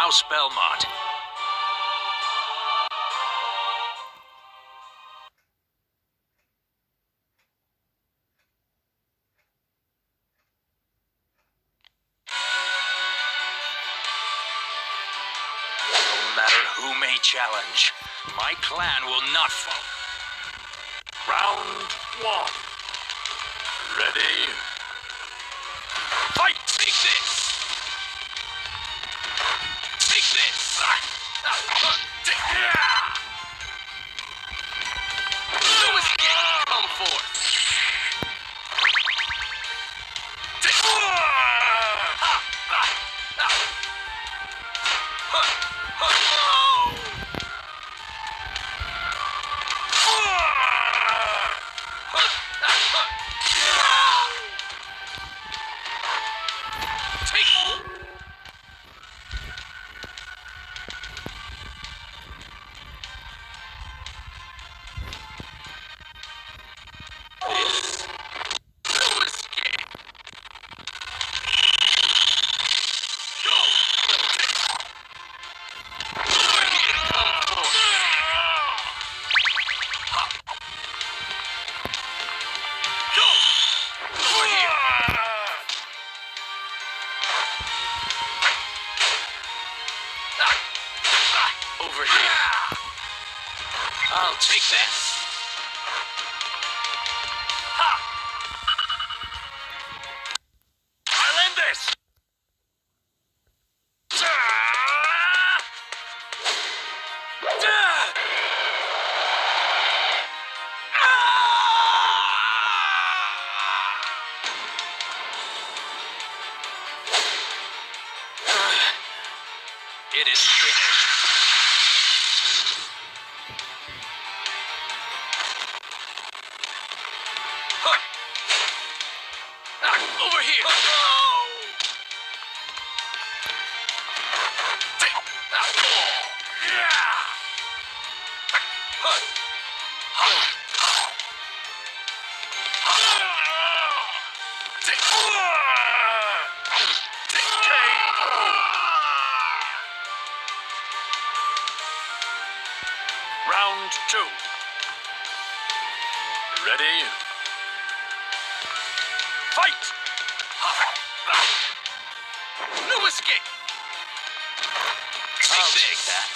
House Belmont. No matter who may challenge, my clan will not fall. Round one. Ready? Fight! Take this! Take this! Lewis Gate, come forth! Over here. I'll take this. Ha! I'll end this. It is finished. Over here. Round two. Ready? Fight! No escape! I'll take that.